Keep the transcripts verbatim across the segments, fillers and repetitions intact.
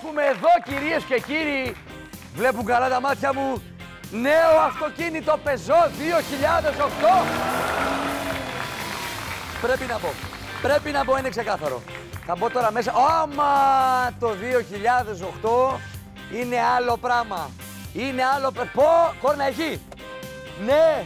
έχουμε εδώ, κυρίες και κύριοι, βλέπουν καλά τα μάτια μου, νέο αυτοκίνητο Peugeot δύο χιλιάδες οκτώ. Πρέπει να πω, πρέπει να πω, είναι ξεκάθαρο. Θα μπω τώρα μέσα, άμα το δύο χιλιάδες οκτώ είναι άλλο πράγμα. Είναι άλλο πράγμα. Πω, κόρνα έχει. Ναι.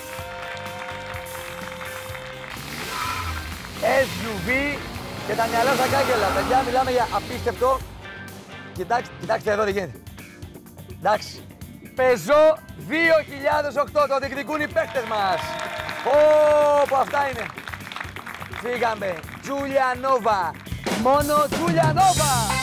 ες γιου βι και τα μυαλά στα κάγκελα. Παιδιά, μιλάμε για απίστευτο. Κοιτάξτε, κοιτάξτε εδώ τι γίνεται. Εντάξει. Peugeot δύο χιλιάδες οκτώ, το διεκδικούν οι παίκτες μας. Πω, αυτά είναι. Φύγαμε. Giulianova. Μόνο Giulianova.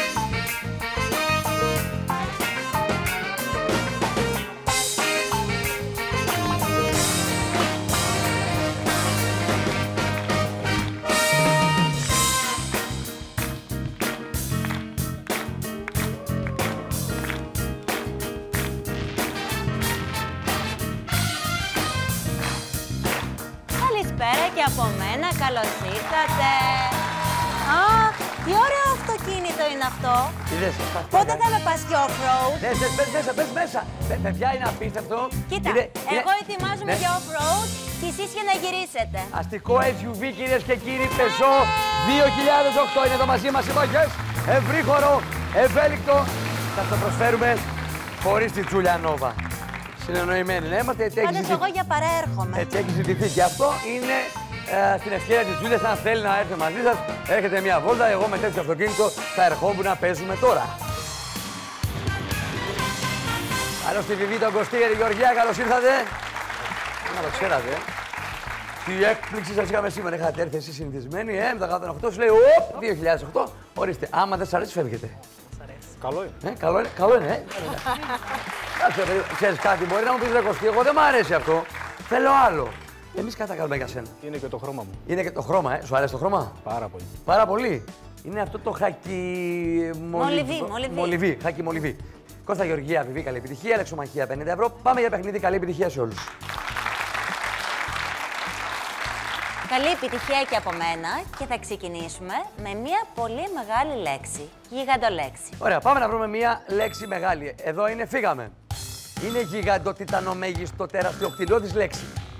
Καλησπέρα και από μένα, καλώς ήρθατε. Αχ, τι ωραίο αυτοκίνητο είναι αυτό. Είδες, πότε θα με πας και off-road? Ναι, πες μέσα, πες μέσα. Παιδιά, είναι απίστευτο. Κοίτα, είναι, εγώ είναι... ετοιμάζομαι ναι. για off-road και εσείς για να γυρίσετε. Αστικό ες γιου βι, κυρίες και κύριοι, Peugeot δύο χιλιάδες οκτώ είναι εδώ μαζί μας. Συμμαχές, ευρύχωρο, ευέλικτο. Θα το προσφέρουμε χωρίς τη Giulianova. Συνεννοημένοι να είμαστε, έτσι έχει Πάντως ζητηθεί. εγώ για παραέρχομαι. Έτσι έχει ζητηθεί. Και αυτό είναι ε, στην ευκαιρία της Τζούλιας. Αν θέλει να έρθει μαζί σας, έρχεται μια βόλτα. Εγώ με τέτοιο αυτοκίνητο θα ερχόμουν να παίζουμε τώρα. Καλώς στη Βιβί, τον Κωστή και τη Γεωργία, καλώς ήρθατε. Να το ξέρατε. Τι έκπληξη σας είχαμε σήμερα. Είχατε έρθει εσείς συνηθισμένοι, ε, με τα εκατόν οκτώ. Σου λέει, οπ, δύο χιλιάδες οκτώ. Ορίστε, άμα δεν σας αρέσει, φεύγετε. Καλό είναι. Ε, καλό είναι, καλό είναι, ε. Ξέρεις κάτι, μπορεί να μου πεις ρε Κωστή, εγώ δεν μ' αρέσει αυτό. Θέλω άλλο. Εμείς κάτι θα κάνουμε για σένα. Είναι και το χρώμα μου. Είναι και το χρώμα, ε. Σου αρέσει το χρώμα? Πάρα πολύ. Πάρα πολύ. Είναι αυτό το χάκι... Μολυβί, μολυβί. Μολυβί, χάκι μολυβί. Κώστα Γεωργία, Βιβί, καλή επιτυχία. Αλεξομαχία, πενήντα ευρώ. Πάμε για παιχνίδι, καλή επιτυχία σε όλους. Καλή επιτυχία και από μένα και θα ξεκινήσουμε με μια πολύ μεγάλη λέξη. Γιγαντολέξη. Ωραία, πάμε να βρούμε μια λέξη μεγάλη. Εδώ είναι, φύγαμε. Είναι γιγαντο, τιτανο, μέγιστο, τεράστιο, κτηνώδης λέξη.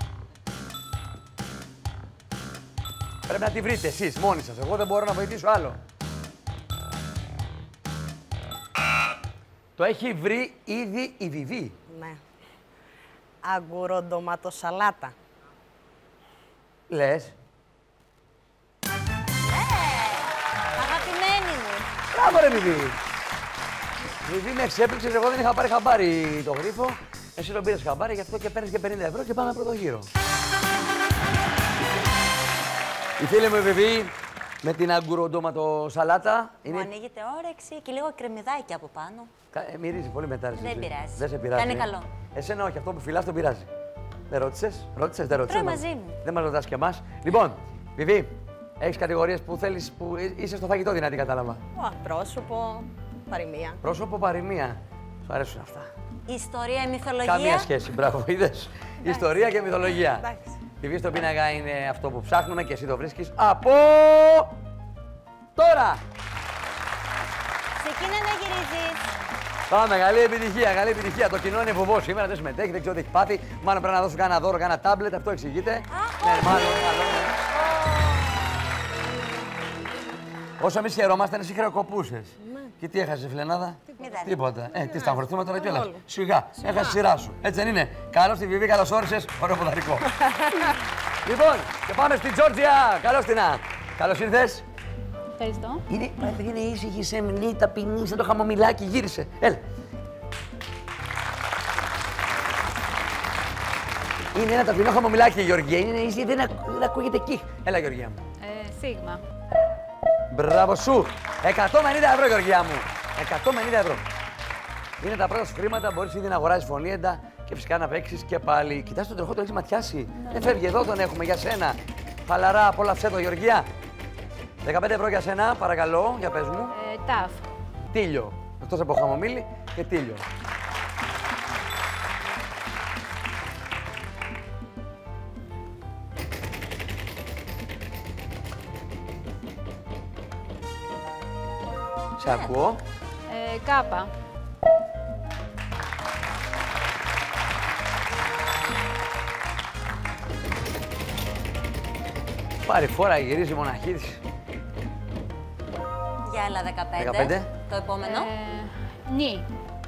Πρέπει να τη βρείτε εσείς μόνοι σας. Εγώ δεν μπορώ να βοηθήσω άλλο. Το έχει βρει ήδη η Βιβί. Ναι. Αγκουροντοματοσαλάτα. Λες. Ε, αγαπημένη μου. Μπράβο ρε Βιβί. Βιβί, με εξέπληξες, εγώ δεν είχα πάρει χαμπάρι το γρίφο. Εσύ τον πήρες χαμπάρι, γι' αυτό και παίρνεις και πενήντα ευρώ και πάμε πρώτο γύρο. Η φίλη μου η Βιβί με την αγκουροντόματο σαλάτα. Μου είναι... ανοίγεται όρεξη και λίγο κρεμμυδάκι από πάνω. Ε, μυρίζει πολύ μετά. Δεν πειράζει. Δεν σε πειράζει. Κάνει καλό. Εσένα όχι, αυτό που φυλάς τον πειράζει. Δεν ρώτησες, ρώτησες, δεν ρώτησες. Τρώει μαζί μου. Δεν μας ρωτάς και εμάς. Λοιπόν, Βιβί, έχεις κατηγορίες που θέλεις, που είσαι στο φαγητό δυνατή, κατάλαβα. Ω, πρόσωπο, παροιμία. Πρόσωπο, παροιμία. Σου αρέσουν αυτά. Ιστορία, η μυθολογία. Καμία σχέση, μπράβο, είδες. Ιστορία και μυθολογία. Εντάξει. Βιβί, στον πίνακα είναι αυτό που ψάχνουμε και εσύ το βρίσκεις από τώρα. Ξεκίνα να γυρίζεις. Πάμε, καλή επιτυχία, καλή επιτυχία. Το κοινό είναι βουβό σήμερα, δεν συμμετέχει, δεν ξέρω τι έχει πάθει. Μάλλον πρέπει να δώσω κάνα δώρο, κάνα τάμπλετ, αυτό εξηγείται. Ναι, μάλλον, μάλλον, ναι. Όσο εμείς χαιρόμασταν, εσύ χρεοκοπούσες. Ναι. Και τι έχασες, φιλενάδα? Μηδέν. Τίποτα. Ε, τι σταυρωθούμε τώρα κιόλας. Καθόλου. Σιγά, έχασες σειρά σου. Έτσι δεν είναι? Καλώς τη Βιβί, καλώς όρισες. Ωραίο ποδαρικό. Λοιπόν, και πάμε στην Τζόρτζια. Καλώς την Α. Καλώς ήρθες. Ευχαριστώ. Είναι, είναι ήσυχη, σεμνή, ταπεινή, σαν το χαμομηλάκι, γύρισε. Έλα. Είναι ένα ταπεινό χαμομηλάκι, Γεωργία. Είναι ήσυχη, δεν, ακού, δεν ακούγεται εκεί. Έλα, Γεωργία μου. Ε, σίγμα. Μπράβο σου. εκατόν πενήντα ευρώ, Γεωργία μου. εκατόν πενήντα ευρώ. Είναι τα πρώτα σου χρήματα, μπορείς ήδη να αγοράσεις φωνήεντα και φυσικά να παίξεις και πάλι. Κοιτάς τον τροχό, το έχεις ματιάσει. Δεν φεύγει, εδώ τον έχουμε για σένα. Χαλαρά, απόλαυσέ το, Γεωργία. δεκαπέντε ευρώ για σένα, παρακαλώ, για πες μου. Ε, ταφ. Τίλιο. Εκτός από χαμομήλι και τίλιο. Σε ακούω. Ε, κάπα. Πάρει φόρα, γυρίζει μοναχή της. Για άλλα δεκαπέντε. δεκαπέντε. Το επόμενο. Ε, νι.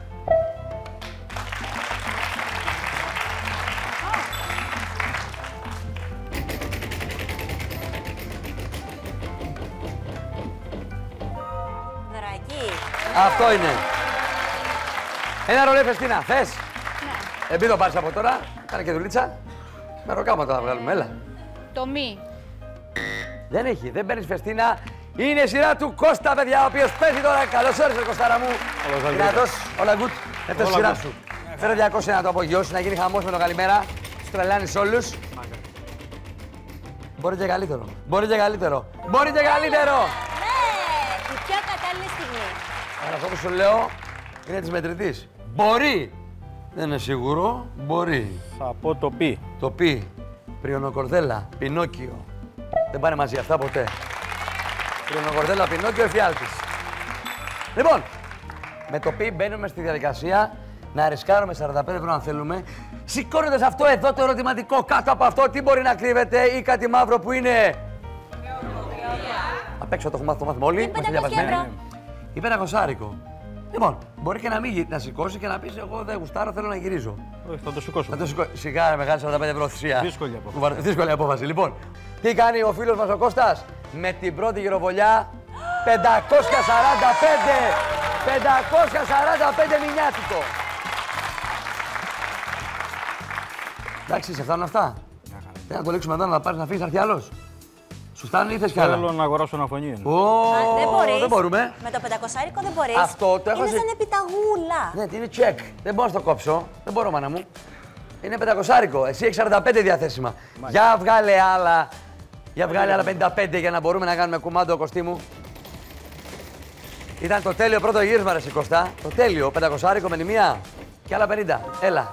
Δωράκι. Αυτό είναι. Ένα ρολέ φεστίνα. Θες. Ναι. Επειδή το πάρεις από τώρα, κάνε και δουλίτσα. Με ροκάματα θα βγάλουμε, έλα. Το μη. Δεν έχει, δεν παίρνεις φεστίνα. Είναι η σειρά του Κώστα, παιδιά, ο οποίος παίζει τώρα. Καλώς όρισες, Κωστάρα μου. Καλώς ήρθατε. Δυνατός, όλα good. Έφτασε η Όλα σειρά good. σου. Φέρε διακόσια να το απογειώσει, να γίνει χαμός με το καλημέρα. Στους τρελάνεις όλους. Μπορεί και καλύτερο. Μπορεί και καλύτερο. Μπορεί και καλύτερο. Ναι, η πιο κατάλληλη στιγμή. Αλλά αυτό που σου λέω είναι της μετρητής. Μπορεί. Δεν είναι σίγουρο. Μπορεί. Θα πω το πι. Το πι. Πριονοκορδέλα. Πινόκιο. Δεν πάνε μαζί αυτά ποτέ. Πριονοκορδέλα, Πινόκιο, εφιάλτης. Λοιπόν, με το πι μπαίνουμε στη διαδικασία να ρισκάρουμε σαράντα πέντε ευρώ αν θέλουμε. Σηκώνοντας αυτό εδώ το ερωτηματικό κάτω από αυτό, τι μπορεί να κρύβεται ή κάτι μαύρο που είναι. Απ' έξω το έχουμε μάθει, το μάθουμε όλοι. Είμαστε πεντακόσια διαβασμένοι. ευρώ. Υπερακοσάρικο. Λοιπόν, μπορεί και να μην γι- να σηκώσει και να πει: εγώ δεν γουστάρω, θέλω να γυρίζω. Όχι, θα το σηκώσω. Θα το σηκώ... Σιγά, ρε, μεγάλη σαράντα πέντε ευρώ θυσία. Δύσκολη απόφαση. Κουβα- Δύσκολη απόφαση. Λοιπόν, τι κάνει ο φίλος μας ο Κώστας με την πρώτη γυροβολιά πεντακόσια σαράντα πέντε. πεντακόσια σαράντα πέντε μηνιάτικο. Εντάξει, σε φτάνουν αυτά. Δεν να το λήξουμε εδώ να τα πάρεις να φύγεις, να έρθει άλλος. Σου φτάνουν ή θες κι άλλα. Θέλω να αγοράσω ένα φωνή. Ω, Α, δεν μπορείς. δεν μπορούμε. Με το πεντακοσάρικο δεν μπορείς. Αυτό το έχω Είναι ζει- σαν επιταγούλα. Ναι, είναι check. Δεν μπορώ να το κόψω. Δεν μπορώ, μάνα μου. Είναι πεντακοσάρικο. Εσύ έχεις σαράντα πέντε διαθέσιμα. Για βγάλε άλλα. Για βγάλε άλλα πενήντα πέντε για να μπορούμε να κάνουμε κουμάντο Κωστή μου. Ήταν το τέλειο πρώτο γύρισμα, ρε Κωστά. Το τέλειο. Πεντακοσάρικο με τη μία. Και άλλα πενήντα. Έλα.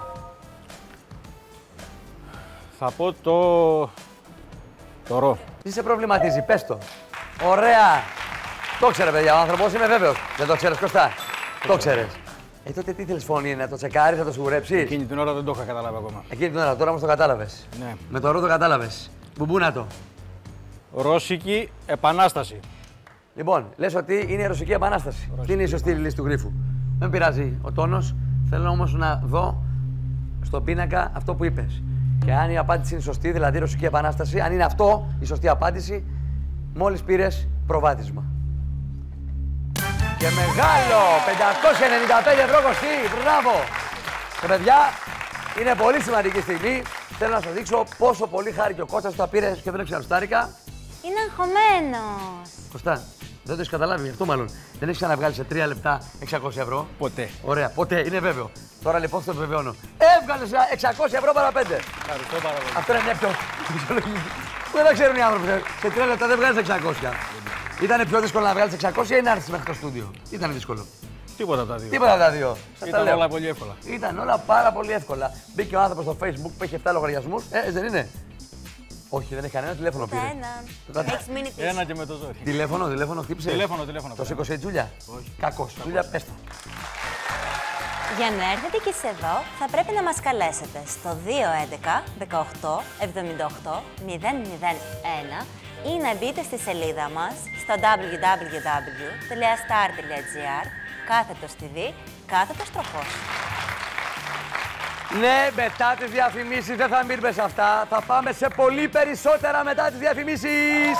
Θα πω το. Το ρο. Τι σε προβληματίζει, πες το. Ωραία. Το ξέρε, παιδιά, ο άνθρωπος, είμαι βέβαιος. Δεν το ξέρεις, Κωστά. Το ξέρεις. Ε, τότε τι θέλεις φωνή, να το τσεκάρεις, να το σιγουρέψεις. Εκείνη την ώρα δεν το είχα καταλάβει ακόμα. Εκείνη την ώρα, τώρα όμως το κατάλαβες. Ναι. Με το ρο το κατάλαβες. Μπουμπούνα το. Ρώσικη επανάσταση. Λοιπόν, λες ότι είναι η Ρωσική Επανάσταση. Τι είναι η σωστή λύση του γρίφου. Δεν πειράζει ο τόνος. Θέλω όμως να δω στον πίνακα αυτό που είπες. Και αν η απάντηση είναι σωστή, δηλαδή Ρωσική Επανάσταση, αν είναι αυτό η σωστή απάντηση, μόλις πήρες προβάδισμα. Και μεγάλο! πεντακόσια ενενήντα πέντε ευρώ Κωστή! Μπράβο! Και παιδιά, είναι πολύ σημαντική στιγμή. Θέλω να σας δείξω πόσο πολύ χάρη και ο Κώστας που τα πήρε και δεν έξερα στάρικα. Είναι αγχωμένος. Κωστά, δεν το έχει καταλάβει, γι' αυτό μάλλον. Δεν έχει ξαναβγάλει σε τρία λεπτά εξακόσια ευρώ. Ποτέ. Ωραία, ποτέ, είναι βέβαιο. Τώρα λοιπόν το επιβεβαιώνω. Έβγαλε εξακόσια ευρώ παρά πέντε. Ευχαριστώ πάρα πολύ. Αυτό είναι μια πιο φυσιολογική. Που δεν τα ξέρουν οι άνθρωποι. Σε τρία λεπτά δεν βγάζει εξακόσια. Ήταν πιο δύσκολο να βγάλει εξακόσια ή να έρθει μέχρι το στούντιο. Ήταν δύσκολο. Τίποτα από τα δύο. Τίποτα από τα δύο. Σας τα Ήταν λέω. όλα πολύ εύκολα. Ήταν όλα πάρα πολύ εύκολα. Μπήκε ο άνθρωπο στο Facebook που έχει επτά λογαριασμού. Ε, δεν είναι. Όχι, δεν έχει κανένα τηλέφωνο πήρε. Ένα. Έχεις μείνει πίσω. Ένα και με το ζόρι. Τηλέφωνο, τηλέφωνο, χτύπησε. Τηλέφωνο, τηλέφωνο. Το σήκωσε η Τζούλια. Κακό. Τζούλια, πες το. Για να έρθετε και σε εδώ, θα πρέπει να μας καλέσετε στο δύο έντεκα δεκαοκτώ εβδομήντα οκτώ μηδέν μηδέν ένα ή να μπείτε στη σελίδα μας στο double-u double-u double-u τελεία star τελεία gr κάθετος τι βι, κάθετος τροχός. Ναι, μετά τις διαφημίσεις δεν θα μείνουμε σε αυτά. Θα πάμε σε πολύ περισσότερα μετά τις διαφημίσεις.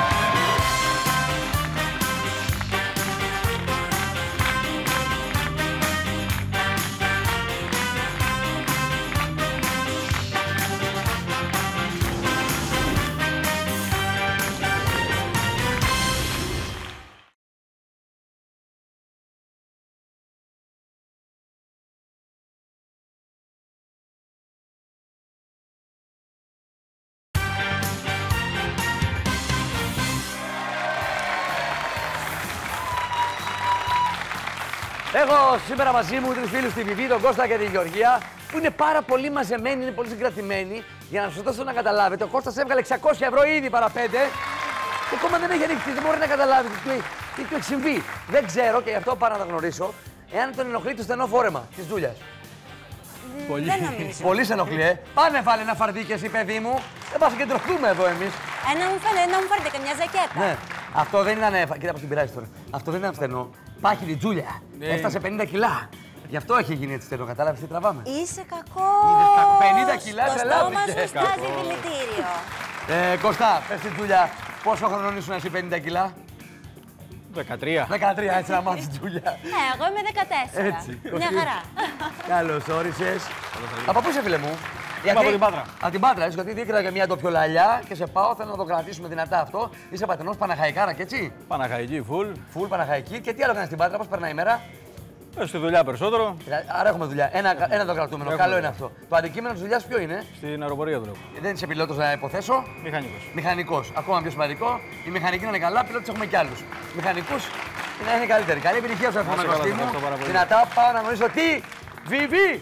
Έχω σήμερα μαζί μου τρεις φίλους, τη Βιβί, τον Κώστα και τη Γεωργία, που είναι πάρα πολύ μαζεμένοι, είναι πολύ συγκρατημένοι. Για να σας δώσω να καταλάβετε, ο Κώστας έβγαλε εξακόσια ευρώ ήδη παρά πέντε. Και ακόμα δεν έχει ανοίξει, δεν μπορεί να καταλάβει τι του, έχει, τι του έχει συμβεί. Δεν ξέρω και γι' αυτό πάω να τα γνωρίσω, εάν τον ενοχλεί το στενό φόρεμα τη Τζούλια. Πολύ. Δεν νομίζω. Πολύ σε ενοχλεί, ε. Πάνε βάλε ένα φαρδί και εσύ, παιδί μου. Δεν πα και τροχτούμε εδώ εμεί. Ένα μου φαίνεται, να μου φέρετε καμιά ζακέτα. Ναι. Αυτό δεν ήταν. Κοίτα πώ την πειράζει τώρα. Αυτό δεν ήταν στενό. Πάχει τη Τζούλια. Ναι. Έφτασε πενήντα κιλά. Γι' αυτό έχει γίνει έτσι στενό. Κατάλαβε τι τραβάμε. Είσαι κακό. Είδες, κακ- πενήντα κιλά Το τρελάθηκε. στόμα σου στάζει δηλητήριο. Ε, Κωστά, πες στην Τζούλια, πόσο χρονών ήσουν εσύ πενήντα κιλά. δεκατρία. δεκατρία, έτσι να μάθεις Τζούλια. Ναι, εγώ είμαι δεκατέσσερα. Έτσι. Μια χαρά. Καλώς όρισες. Από πού είσαι, φίλε μου? από την Πάτρα. Από την Πάτρα, έτσι, γιατί δίκαιρα για μια ντοπιολαλιά και σε πάω, θέλω να το κρατήσουμε δυνατά αυτό. Είσαι πατρινός Παναχαϊκάρα και έτσι. Παναχαϊκή, full. Φουλ Παναχαϊκή. Και τι άλλο κάνεις στην Πάτρα, πώς περνάει η μέρα. Ε, στη δουλειά περισσότερο. Άρα έχουμε δουλειά. Ένα, ένα το κρατούμενο. Έχουμε Καλό δουλειά. είναι αυτό. Το αντικείμενο της δουλειάς ποιο είναι? Στην αεροπορία δουλεύω. Δεν είσαι πιλότος να υποθέσω. Μηχανικός. Μηχανικός. Ακόμα πιο σημαντικό. Οι μηχανικοί να είναι καλά, πιλότες έχουμε κι άλλους. Μηχανικούς να είναι καλύτεροι. Καλή επιτυχία σου εύχομαι, Να είσαι καλά, Κωστή μου. ευχαριστώ πάρα πολύ. Δυνατά πάω να γνωρίσω τι. Βιβί!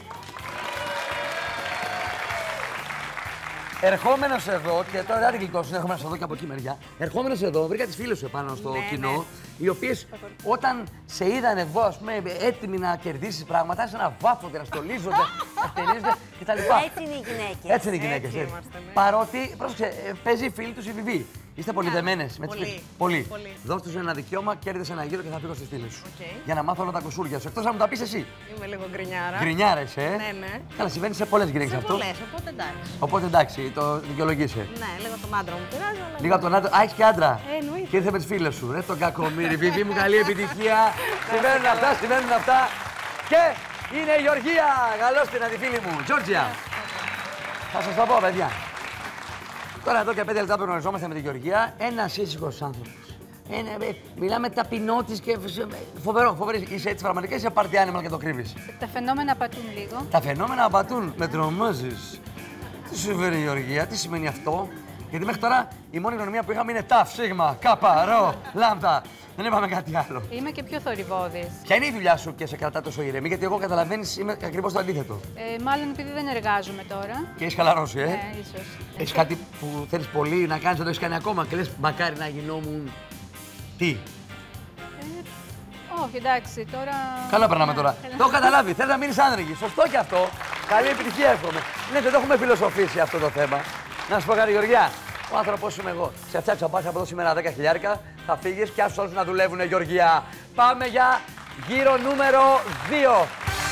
Ερχόμενο εδώ, και τώρα δεν την γλιτώσουν, έχουμε να σε δω και από εκεί μεριά. Ερχόμενο εδώ, βρήκα τις φίλες σου επάνω στο Ναι, κοινό, ναι. οι οποίες όταν σε είδαν εδώ, ας πούμε, έτοιμοι να κερδίσεις πράγματα, άρχισαν να βάφονται, να στολίζονται, να στερίζονται κτλ. Έτσι είναι οι γυναίκες. Έτσι είναι οι γυναίκες. Έτσι έτσι. είμαστε, ναι. Παρότι, πρόσεξε, ε, παίζει η φίλη του η Βιβί. Είστε πολύ δεμένες με τις Πολύ. φίλες. Πολύ. Πολύ. Δώσ' τους ένα δικαίωμα, κέρδισε ένα γύρο και θα φύγω στις φίλες σου. Οκ. Για να μάθω όλα τα κουσούρια σου. Εκτός να μου τα πεις εσύ. Είμαι λίγο γκρινιάρα. Γκρινιάρες, ε. Ναι, ναι. Καλά, συμβαίνει σε πολλές γυναίκες Σε αυτό. πολλές, οπότε εντάξει. Οπότε εντάξει, το δικαιολογείσαι. Ναι, λίγο τον άντρα μου πειράζει, αλλά. Λίγο από τον άντρα. Α, έχεις και άντρα. Ε, εννοείται. Και ήρθε με τις φίλες σου. Ρε τον κακομοίρη. Βιβί μου, καλή επιτυχία. Συμβαίνουν αυτά, συμβαίνουν αυτά. Και είναι η Γεωργία. Καλώς την αντιφίλη μου. Τζόρτζια. Θα σας το πω, παιδιά. Τώρα εδώ και πέντε λεπτά που γνωριζόμαστε με τη Γεωργία, ένας ήσυχος άνθρωπος. Ένα, ε, μιλάμε ταπεινότης και φοβερό, φοβερή. Είσαι έτσι πραγματικά, είσαι party animal και το κρύβεις. Τα φαινόμενα απατούν λίγο. Τα φαινόμενα απατούν, με τρομάζεις. Τι σου φέρει η Γεωργία, τι σημαίνει αυτό? Γιατί μέχρι τώρα η μόνη γνωριμία που είχαμε είναι ταφ, σίγμα, κάπα, ρο, λάμδα. Δεν είπαμε κάτι άλλο. Είμαι και πιο θορυβώδης. Ποια είναι η δουλειά σου και σε κρατά τόσο ηρεμή, γιατί εγώ καταλαβαίνεις είμαι ακριβώς το αντίθετο. Ε, μάλλον επειδή δεν εργάζομαι τώρα. Και έχεις χαλαρώσει, ε. Ναι, ίσως. Έχεις κάτι που θέλεις πολύ να κάνεις, δεν το έχεις κάνει ακόμα και λες μακάρι να γινόμουν. Τι. Ε, όχι, εντάξει, τώρα. Καλά περνάμε Ναι, τώρα. καλά. Το έχω καταλάβει. Θέλει να μείνει άνεργη. Σωστό και αυτό. Καλή επιτυχία εύχομαι. Ναι, δεν το έχουμε φιλοσοφήσει αυτό το θέμα. Να σου πω κάτι, Γεωργιά. Ο άνθρωπο είμαι εγώ. Σε φτιάξα πάσα από εδώ σήμερα δέκα χιλιάρικα. Θα φύγει και άσου όλου να δουλεύουν, Γεωργία. Πάμε για γύρο νούμερο δύο.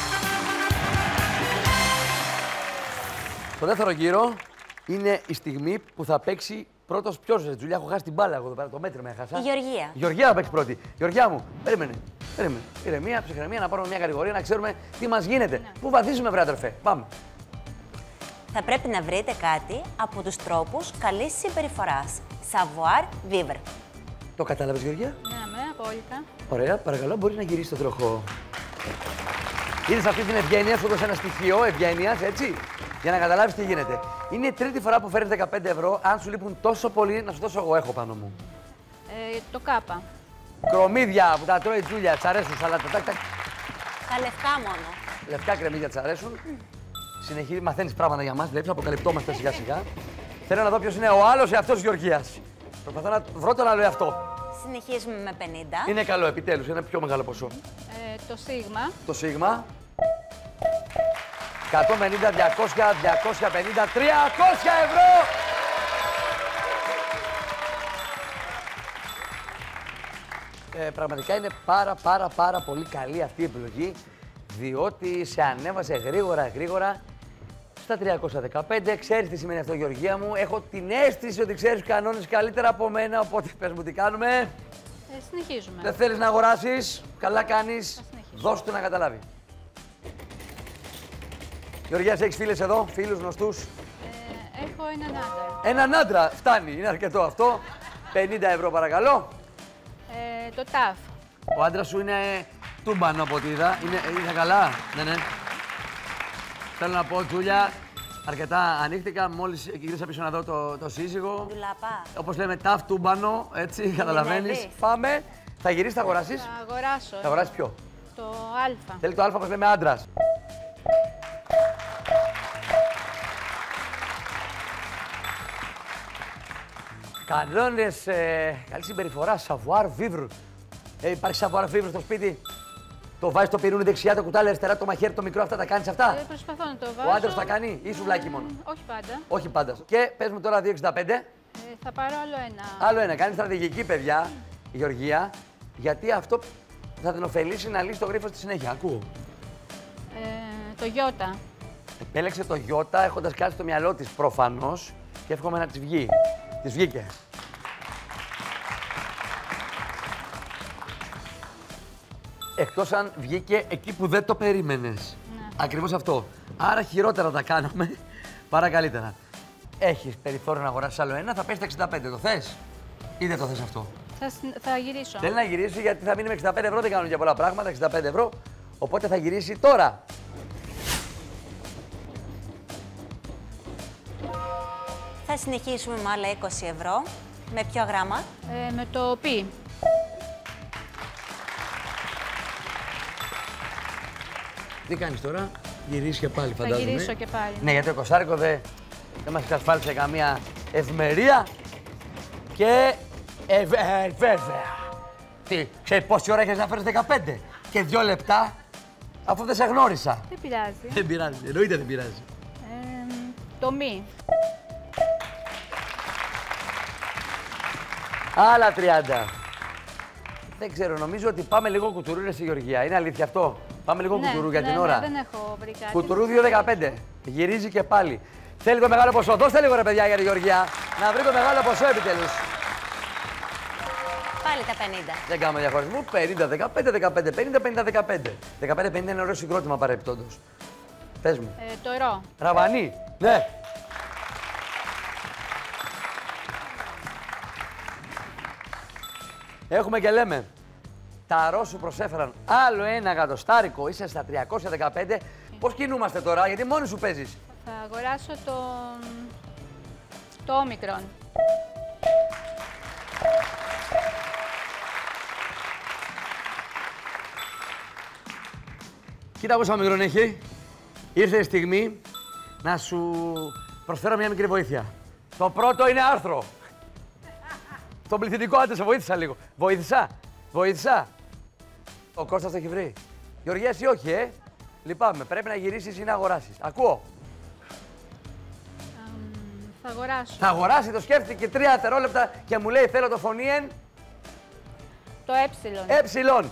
Το δεύτερο γύρο είναι η στιγμή που θα παίξει πρώτος ποιος, ρε Τζουλιά. Έχω χάσει την μπάλα εγώ εδώ πέρα. Το μέτρημα έχασα. Η Γεωργία. Η Γεωργία θα παίξει πρώτη. Γεωργιά μου, περίμενε. Περίμενε. Ηρεμία, ψυχραιμία, να πάρουμε μια κατηγορία, να ξέρουμε τι μας γίνεται. Πού βαθίζουμε, βρε αδερφέ. Πάμε. Θα πρέπει να βρείτε κάτι από τους τρόπους καλής συμπεριφοράς. Savoir vivre. Το κατάλαβες, Γεωργία. Ναι, ναι, απόλυτα. Ωραία, παρακαλώ, μπορεί να γυρίσει το τροχό. Είδες αυτή την ευγένεια, σου έδωσε ένα στοιχείο ευγένειας, έτσι, για να καταλάβεις τι γίνεται. Είναι η τρίτη φορά που φέρνεις δεκαπέντε ευρώ. Αν σου λείπουν τόσο πολύ, να σου δώσω εγώ, έχω πάνω μου. Ε, το κάπα. Κρομμύδια που τα τρώει η Τζούλια, τσ' αρέσουν σαλάτα. Τάκ, τάκ. Τα λευκά μόνο. Λευκά κρεμμύδια τσ' αρέσουν. Συνεχίζει, μαθαίνεις πράγματα για μας, βλέπεις, αποκαλυπτόμαστε σιγά σιγά. Θέλω να δω ποιος είναι ο άλλος εαυτός της Γεωργίας. Προσπαθώ να βρω τον άλλο εαυτό. Συνεχίζουμε με πενήντα. Είναι καλό, επιτέλους, ένα πιο μεγάλο ποσό. Ε, το σίγμα. Το σίγμα. εκατόν πενήντα, διακόσια, διακόσια πενήντα, τριακόσια ευρώ! Ε, πραγματικά είναι πάρα πάρα πάρα πολύ καλή αυτή η επιλογή, διότι σε ανέβασε γρήγορα γρήγορα στα τριακόσια δεκαπέντε. Ξέρεις τι σημαίνει αυτό, Γεωργία μου. Έχω την αίσθηση ότι ξέρεις τους κανόνες καλύτερα από μένα, οπότε πες μου τι κάνουμε. Ε, συνεχίζουμε. Δεν θέλεις να αγοράσεις, καλά κάνεις, συνεχίσω. δώσ' του να καταλάβει. Γεωργία, έχεις φίλες εδώ, φίλους γνωστούς? Ε, έχω έναν άντρα. Έναν άντρα, φτάνει, είναι αρκετό αυτό. πενήντα ευρώ παρακαλώ. Ε, το ταφ. Ο άντρας σου είναι τούμπανο από ό,τι είδα. Είναι, είναι καλά, ναι, ναι. Θέλω να πω, Τζούλια, αρκετά ανοίχτηκα. Μόλις γύρισα πίσω να δω το, το σύζυγο. Ντουλαπά. Όπως λέμε, ταφ τούμπανο, έτσι, καταλαβαίνεις. Δυνεύεις. Πάμε. Θα γυρίσεις, θα αγοράσεις. Θα αγοράσω. Θα αγοράσεις ποιο? Το α. Θέλει το α, όπως λέμε, άντρας. Κανόνες, ε, καλή συμπεριφορά, savoir vivre. Ε, υπάρχει savoir vivre στο σπίτι. Το βάζεις το πυρούνι δεξιά, το κουτάλι αριστερά, το μαχαίρι, το μικρό, αυτά τα κάνεις αυτά. Ε, προσπαθώ να το βάζω. Ο άντρας τα κάνει ή σουβλάκι μόνο. Ε, όχι πάντα. Όχι πάντα. Και πες μου τώρα δύο εξήντα πέντε. Ε, θα πάρω άλλο ένα. Άλλο ένα. Κάνει στρατηγική, παιδιά, η Γεωργία, γιατί αυτό θα την ωφελήσει να λύσει το γρίφο στη συνέχεια. Ακούω. Ε, το γιώτα. Επέλεξε το γιώτα έχοντας κάτι στο μυαλό της προφανώς και εύχομαι να της βγει. Της βγήκε. Εκτός αν βγήκε εκεί που δεν το περίμενες. Ναι. Ακριβώς αυτό. Άρα χειρότερα τα κάναμε παρά καλύτερα. Έχεις περιθώριο να αγοράσεις άλλο ένα, θα πέσει τα εξήντα πέντε. Το θες ή δεν το θες αυτό? Θα, σ- θα γυρίσω. Θέλει να γυρίσει γιατί θα μείνει με εξήντα πέντε ευρώ, δεν κάνουν για πολλά πράγματα, εξήντα πέντε ευρώ. Οπότε θα γυρίσει τώρα. Θα συνεχίσουμε με άλλα είκοσι ευρώ. Με ποιο γράμμα? Ε, με το πι. Τι κάνεις τώρα, γυρίσει και πάλι Θα φαντάζομαι. γυρίσω και πάλι. Ναι, γιατί το εικοσάρικο δεν δεν μας εξασφάλισε καμία ευημερία. Και ε, ε, βέβαια. Τι, ξέρεις πόση ώρα έχεις να φέρεις δεκαπέντε και δύο λεπτά, αφού δεν σε γνώρισα. Δεν πειράζει. Δεν πειράζει, εννοείται δεν πειράζει. Ε, το μη. Άλλα τριάντα. Δεν ξέρω, νομίζω ότι πάμε λίγο κουτουρού ρε στη Γεωργία. Είναι αλήθεια αυτό? Πάμε λίγο Ναι, κουτουρού για ναι, την ναι, ώρα. δεν έχω βρει κάτι. Κουτουρού δύο δεκαπέντε. Γυρίζει και πάλι. Θέλει το μεγάλο ποσό. Δώστε λίγο ρε παιδιά για τη Γεωργία. Να βρει το μεγάλο ποσό επιτέλους. Πάλι τα πενήντα. Δεν κάνουμε διαχωρισμό. πενήντα δεκαπέντε, δεκαπέντε πενήντα, πενήντα δεκαπέντε. δεκαπέντε πενήντα είναι ωραίο συγκρότημα παρεπιπτόντως. Πες μου. Ε, το ρο. Ραβανί. Ναι. Έχουμε και λέμε. Τα ρο σου προσέφεραν άλλο ένα εκατοστάρικο. Είσαι στα τριακόσια δεκαπέντε. Πώς κινούμαστε τώρα, γιατί μόνη σου παίζεις? Θα αγοράσω το, το όμικρον. Κοίτα πόσα μικρόν έχει. Ήρθε η στιγμή να σου προσφέρω μια μικρή βοήθεια. Το πρώτο είναι άρθρο. Το πληθυντικό, άντε σε βοήθησα λίγο. Βοήθησα, βοήθησα. Ο Κώστας το έχει βρει. Γεωργία, εσύ όχι, ε. Λυπάμαι, πρέπει να γυρίσεις ή να αγοράσεις. Ακούω. Αμ, θα αγοράσω. Θα αγοράσει, το σκέφτηκε τρία δευτερόλεπτα και μου λέει θέλω το φωνήεν Το έψιλον. έψιλον.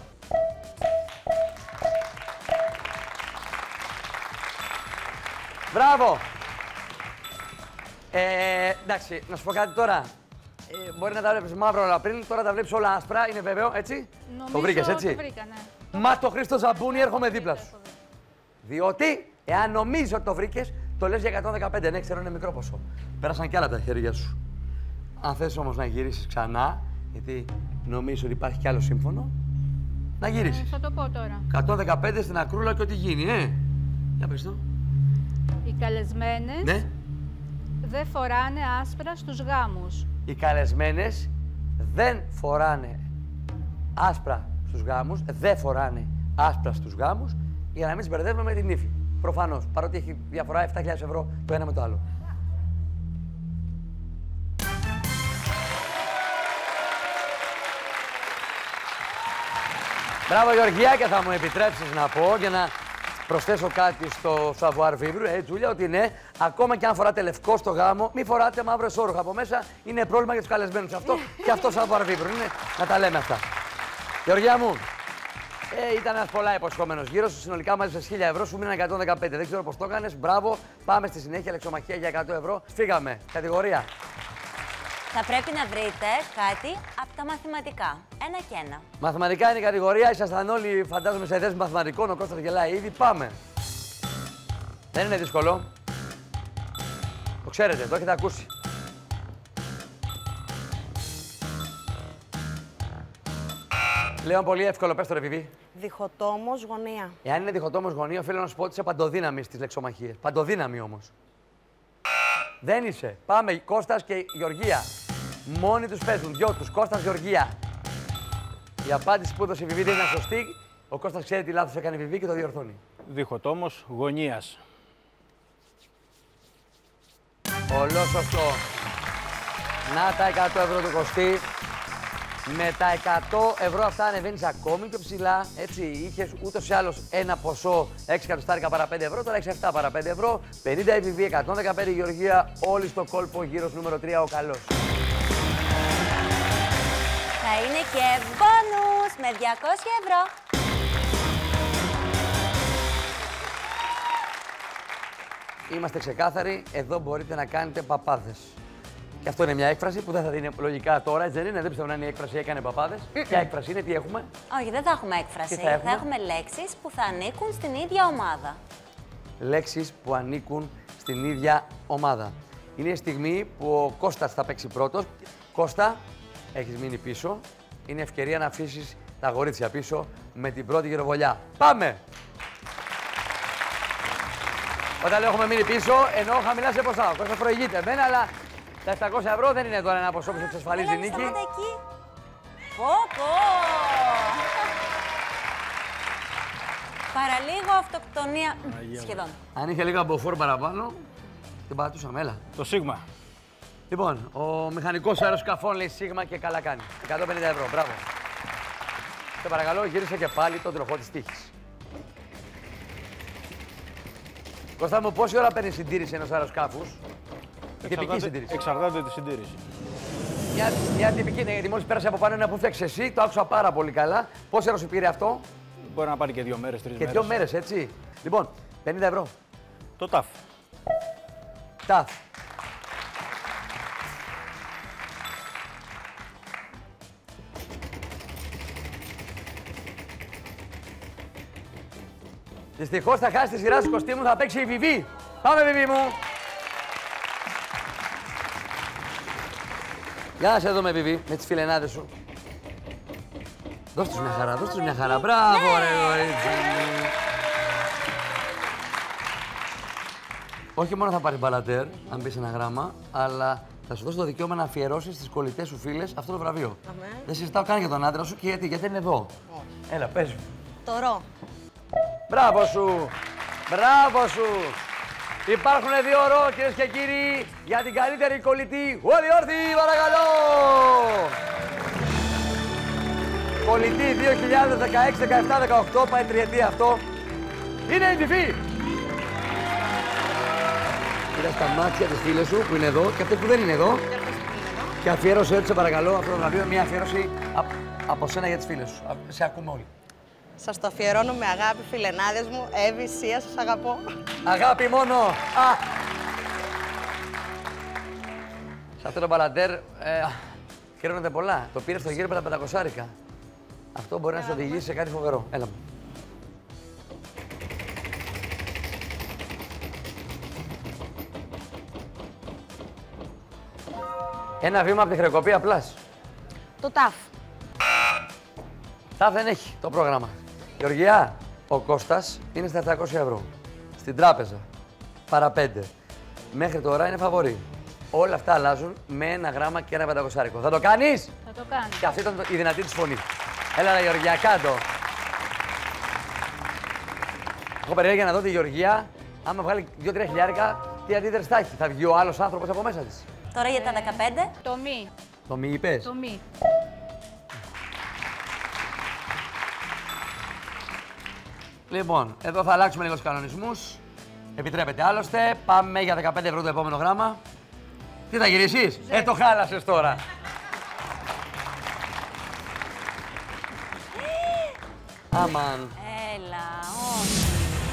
Μπράβο. Ε, εντάξει, να σου πω κάτι τώρα. Ε, μπορεί να τα βλέπεις μαύρο όλα πριν, τώρα τα βλέπεις όλα άσπρα, είναι βέβαιο, έτσι. Νομίζω Το βρήκες, έτσι. Το βρήκα, ναι. Μα το Χρήστο Ζαμπούνι, έρχομαι δίπλα σου. Διότι, εάν νομίζεις ότι το βρήκες, το λες για εκατόν δεκαπέντε. Ναι, ξέρω, είναι μικρό ποσό. Πέρασαν κι άλλα τα χέρια σου. Αν θες όμως να γυρίσεις ξανά, γιατί νομίζεις ότι υπάρχει κι άλλο σύμφωνο, να Ε, γυρίσεις. θα το πω τώρα. εκατόν δεκαπέντε στην ακρούλα και ό,τι γίνει, ε. Για πες το. Οι καλεσμένες Ναι. δεν φοράνε άσπρα στους γάμους. Οι καλεσμένες δεν φοράνε άσπρα στους γάμους, δεν φοράνε άσπρα στους γάμους, για να μην τις μπερδεύουμε με την ύφη. Προφανώς, παρότι έχει διαφορά επτά χιλιάδες ευρώ το ένα με το άλλο. Μπράβο Γεωργία, και θα μου επιτρέψεις να πω για να προσθέσω κάτι στο savoir vivre, ε, Τζούλια, ότι ναι, ακόμα και αν φοράτε λευκό στο γάμο, μην φοράτε μαύρο εσώρουχα από μέσα, είναι πρόβλημα για τους καλεσμένους. Αυτό και αυτό savoir vivre είναι, να τα λέμε αυτά. Γεωργία μου, ε, ήταν ένας πολλά υποσχόμενος γύρος, συνολικά μάζεψες χίλια ευρώ, σου μείναν εκατόν δεκαπέντε. Δεν ξέρω πώς το έκανες, μπράβο, πάμε στη συνέχεια, λεξομαχία για εκατό ευρώ. Σφίγαμε, κατηγορία. Θα πρέπει να βρείτε κάτι από τα μαθηματικά. Ένα και ένα. Μαθηματικά είναι η κατηγορία, ήσασταν όλοι φαντάζομαι σε θέση μαθηματικών, ο Κώστας γελάει ήδη, πάμε. Δεν είναι δύσκολο. Το ξέρετε, το έχετε ακούσει. Λέω πολύ εύκολο, πες το ρε Βιβί. Διχοτόμος γωνία. Εάν είναι διχοτόμος γωνία, οφείλω να σου πω ότι είσαι παντοδύναμη στις λεξομαχίες. Παντοδύναμη όμως. Δεν είσαι. Πάμε, Κώστας και Γεωργία. Μόνοι τους παίζουν, δυο τους. Κώστας, Γεωργία. Η απάντηση που έδωσε η Βιβί δεν είναι σωστή. Ο Κώστας ξέρει τι λάθος έκανε η Βιβί και το διορθώνει. Διχοτόμος γωνίας. Όλο σωστό. Να τα εκατό ευρώ του Κωστή. Με τα εκατό ευρώ αυτά ανεβαίνεις ακόμη πιο ψηλά. Έτσι, είχες ούτως ή άλλως ένα ποσό έξι εκατοστάρικα παρά πέντε ευρώ, τώρα έχεις επτά παρά πέντε ευρώ. πενήντα έι πι βι, εκατόν δεκαπέντε Γεωργία, όλοι στο κόλπο, γύρος νούμερο τρία, ο καλός. Θα είναι και μπόνους με διακόσια ευρώ. Είμαστε ξεκάθαροι, εδώ μπορείτε να κάνετε παπάδες. Και αυτό είναι μια έκφραση που δεν θα δίνει λογικά τώρα, έτσι δεν είναι. Δεν πιστεύω να είναι η έκφραση έκανε παπάδες. Ποια έκφραση είναι, τι έχουμε? Όχι, δεν θα έχουμε έκφραση. Τι θα έχουμε? θα έχουμε λέξεις που θα ανήκουν στην ίδια ομάδα. Λέξεις που ανήκουν στην ίδια ομάδα. Είναι η στιγμή που ο Κώστας θα παίξει πρώτος. Κώστα, έχεις μείνει πίσω. Είναι ευκαιρία να αφήσεις τα αγορίτσια πίσω με την πρώτη γυροβολιά. Πάμε! Όταν λέω έχουμε μείνει πίσω, εννοώ χαμηλά σε ποσά. Ο Κώστας προηγείται εμένα, αλλά τα επτακόσια ευρώ δεν είναι τώρα ένα ποσό που σε εξασφαλίζει νίκη. Σταμάτα εκεί. Πω, πω. Παραλίγο αυτοκτονία. Σχεδόν. Αν είχε λίγο μποφόρ παραπάνω, την πατούσαμε, έλα. Το Σίγμα. Λοιπόν, ο μηχανικός αεροσκαφών λέει Σίγμα και καλά κάνει. εκατόν πενήντα ευρώ, μπράβο. Σε παρακαλώ, γύρισε και πάλι τον τροχό της τύχης. Κώστα μου, πόση ώρα παίρνει συντήρηση ενός αεροσκάφους? Τυπική συντήρηση. Εξαρτάται τη συντήρηση. Μια, μια τυπική, ναι, γιατί μόλις πέρασε από πάνω ένα που φτιάξε εσύ, το άκουσα πάρα πολύ καλά. Πόση ώρα σου πήρε αυτό? Μπορεί να πάρει και δύο μέρες, τρεις Και μέρες. δύο μέρες, έτσι. Λοιπόν, πενήντα ευρώ. Το ταφ. Ταφ. Δυστυχώς θα χάσει τη σειρά σου, Κωστή μου, θα παίξει η Βιβί. Πάμε, Βιβί μου. Για να σε δούμε, Βιβί, με τις φιλενάδες σου. Δώσ' τους μια χαρά, δώσ' τους μια χαρά. Μπράβο, ρε, κορίτσι μου. Όχι μόνο θα πάρεις μπαλατέρ, αν πεις ένα γράμμα, αλλά θα σου δώσω το δικαίωμα να αφιερώσεις στις κολλητές σου φίλες αυτό το βραβείο. Αμέ. Δεν συζητάω καν για τον άντρα σου και γιατί, γιατί είναι εδώ. Έλα, πες μου. Το ρο. Μπράβο σου! Μπράβο σου! Υπάρχουν δύο ρο, κυρίες και κύριοι, για την καλύτερη κολλητή. Όλοι όρθιοι, παρακαλώ! Κολλητή δύο χιλιάδες δεκαέξι δεκαεπτά δεκαοκτώ, πάει τριετία αυτό. Είναι η Βιβί! Κοίτα στα μάτια της φίλες σου που είναι εδώ και αυτές που δεν είναι εδώ. Και αφιέρωσε έτσι, σε παρακαλώ, αυτό το βραβείο, μια αφιέρωση από, από σένα για τις φίλες σου. Σε ακούμε όλοι. Σας το αφιερώνω με αγάπη, φιλενάδες μου. Εύη, Σία, σας αγαπώ. Αγάπη μόνο! Α! Σε αυτό το μπαλαντέρ ε, χρειάζονται πολλά. Το πήρε στο γύρο με τα πεντακόσια. Αυτό μπορεί να σε οδηγήσει σε κάτι φοβερό. Έλα μου. Ένα βήμα από τη χρεοκοπία πλάς. Το ταφ. Ταφ δεν έχει το πρόγραμμα. Γεωργία, ο Κώστας είναι στα επτακόσια ευρώ. Στην τράπεζα. Παρά πέντε. Μέχρι τώρα είναι φαβορί. Όλα αυτά αλλάζουν με ένα γράμμα και ένα πεντακόσια. Θα το κάνεις? Θα το κάνω. Και αυτή ήταν η δυνατή της φωνή. Έλα, ρε Γεωργία, κάτω. Έχω περιέργεια να δω τη Γεωργία, άμα βγάλει δύο τρία χιλιάρικα, τι αντίδραση θα έχει. Θα βγει ο άλλος άνθρωπος από μέσα της. Τώρα για τα δεκαπέντε. Το μη. Το μη είπες. Το μη. Λοιπόν, εδώ θα αλλάξουμε λίγο τους κανονισμούς. Επιτρέπετε άλλωστε. Πάμε για δεκαπέντε ευρώ το επόμενο γράμμα. Τι θα γυρίσεις? Ε, το χάλασες τώρα. Αμάν. Έλα, όχι.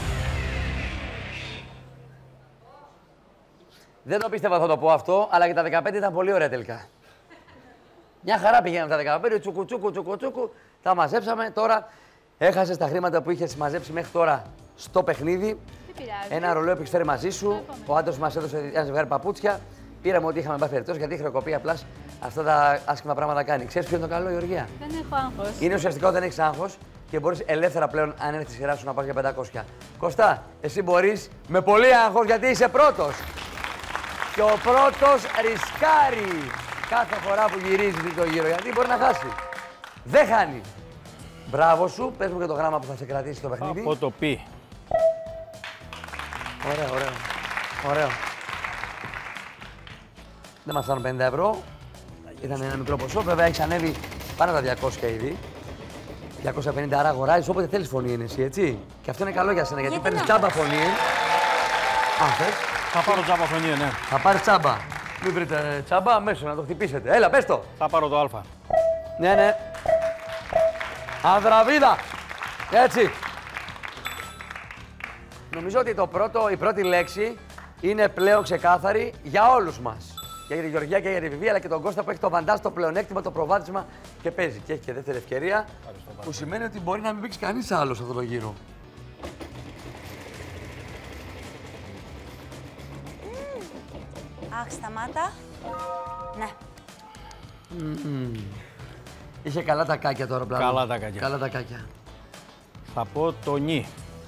Δεν το πίστευα θα το πω αυτό, αλλά και τα δεκαπέντε ήταν πολύ ωραία τελικά. Μια χαρά πηγαίναμε τα δεκαπέντε, τσουκου τσουκου τσουκου τσουκου. Τα μαζέψαμε. Τώρα έχασες τα χρήματα που είχες μαζέψει μέχρι τώρα στο παιχνίδι. Δεν πειράζει. Ένα ρολόι που έχεις φέρει μαζί σου. Ο άντρας μας έδωσε ένα ζευγάρι παπούτσια. Πήραμε ό,τι είχαμε πάθει περιπτώσει γιατί η χρεοκοπία απλά αυτά τα άσχημα πράγματα κάνει. Ξέρεις ποιο είναι το καλό, Γεωργία? Δεν έχω άγχος. Είναι ουσιαστικά όταν έχεις άγχος και μπορείς ελεύθερα πλέον, αν έρθει η σειρά σου, να πας για πεντακόσια. Κωστά, εσύ μπορείς με πολύ άγχος γιατί είσαι πρώτος. Και ο πρώτος ρισκάρει κάθε φορά που γυρίζει το γύρο γιατί μπορεί να χάσει. Δεν χάνει. Μπράβο σου, πες μου και το γράμμα που θα σε κρατήσει το παιχνίδι. Από το πι. Ωραίο, ωραίο. Ωραίο. Δεν μας φτάνουν πενήντα ευρώ. ήταν ένα μικρό ποσό. Βέβαια έχει ανέβει πάνω τα διακόσια ήδη. διακόσια πενήντα, άρα αγοράζει όποτε θέλει φωνή είναι εσύ, έτσι. Και αυτό είναι καλό για σένα γιατί, γιατί παίρνει τσάμπα φωνή. Αν θες. Θα πάρω τσάμπα φωνή, ναι. Θα πάρει τσάμπα. Μην βρείτε τσάμπα, αμέσως να το χτυπήσετε. Έλα, πες το. Θα πάρω το Α. Ναι, ναι. Ανδραβίδα. Έτσι. Νομίζω ότι το πρώτο, η πρώτη λέξη είναι πλέον ξεκάθαρη για όλους μας. Και για τη Γεωργία και για τη Βιβί, αλλά και τον Κώστα που έχει το βαντάζ, το πλεονέκτημα, το προβάδισμα και παίζει. Και έχει και δεύτερη ευκαιρία, που σημαίνει ότι μπορεί να μην παίξει κανείς άλλος αυτό το γύρο. Αχ, σταμάτα. Ναι. Mm-mm. Είχε καλά τα κάκια τώρα πλέον. Καλά τα κάκια. Καλά τα κάκια. Θα πω το νι.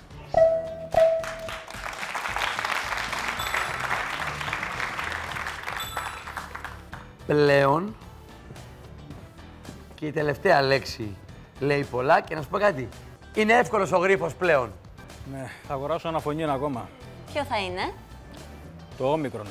Πλέον. Και η τελευταία λέξη λέει πολλά και να σου πω κάτι. Είναι εύκολος ο γρίφος πλέον. Ναι, θα αγοράσω ένα φωνή ένα ακόμα. Ποιο θα είναι? Το όμικρον.